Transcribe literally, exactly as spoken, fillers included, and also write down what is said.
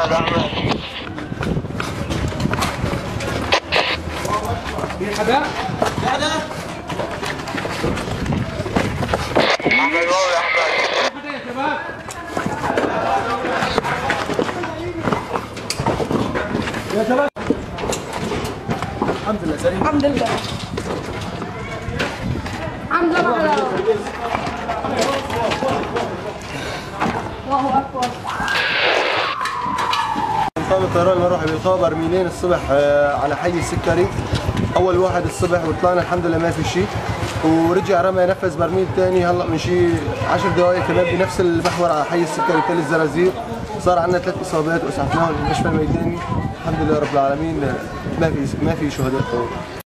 احمد احمد في حدا؟ في حدا؟ احمد واو يا احمد. في حدا يا شباب؟ يا شباب الحمد لله سليم. الحمد لله. الحمد لله. الله اكبر. نظام الطيران المروحي بيخابر برميلين الصبح على حي السكري، اول واحد الصبح وطلعنا الحمد لله ما في شيء، ورجع رمى نفذ برميل ثاني هلا من شيء عشر دقائق كمان بنفس المحور على حي السكري تل الزرازير، صار عندنا ثلاث اصابات واسعفناهم للمستشفى الميداني الحمد لله رب العالمين، ما في ما في شهداء.